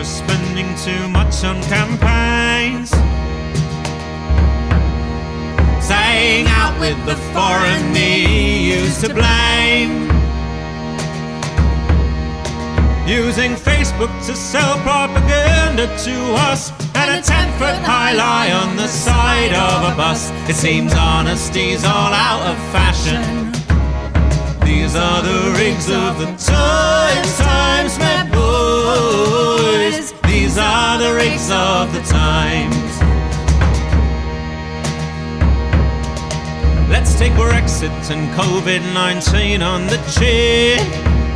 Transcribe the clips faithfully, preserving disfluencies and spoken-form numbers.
we're spending too much on campaigns, staying out with the foreign E U's to blame, using Facebook to sell propaganda to us, and a ten-foot high lie on the side of a bus. It seems honesty's all out of fashion. These are the rigs of the times, times, my boys. These are the rigs of the times. Let's take Brexit and COVID nineteen on the chin.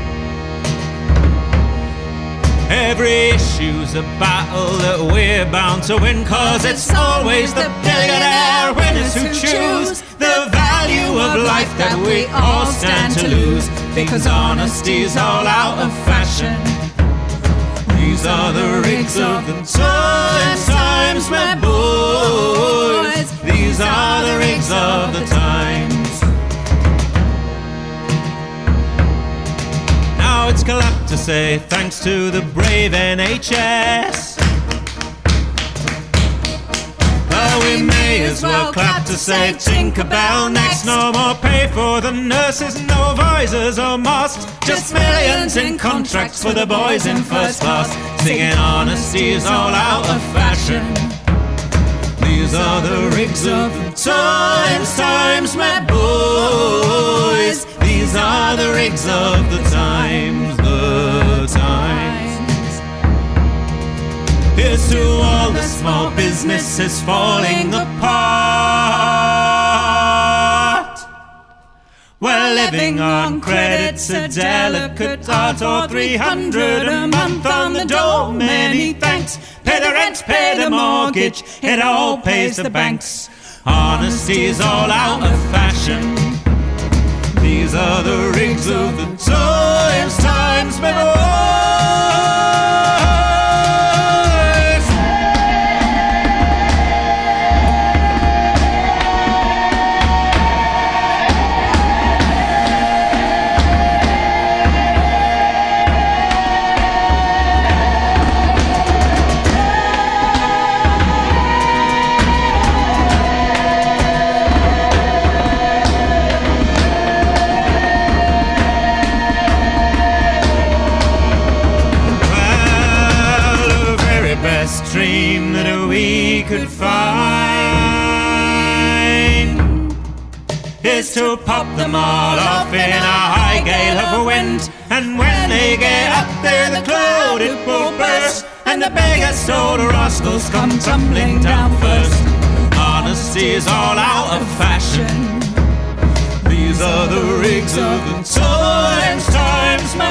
Every issue's a battle that we're bound to win, 'cause it's always the billionaire winners who choose the value of life that we all stand to lose, because honesty's all out of fashion. These are the rigs of the times, times, my boys. These are the rigs of the times. Now it's collapsed to say thanks to the brave N H S. Well, we may as well clap to say Tinkerbell next. No more pay for the nurses, no visors or masks, just millions in contracts for the boys in first class, singing honesty is all out of fashion. These are the rigs of the times, times, my boys. These are the rigs of the times, the times. Here's to all the small businesses falling apart. We're living on credit's a delicate art, or three hundred a month on the door. Many thanks. Pay the rent, pay the mortgage, it all pays the banks. Honesty's all out of fashion. These are the rigs of the times, times, my boys. Dream that we could find is to pop them all off in a high gale of wind, and when they get up there the cloud it will burst, and the biggest old rascals come tumbling down first. Honesty is all out of fashion. These are the rigs of the times, times, my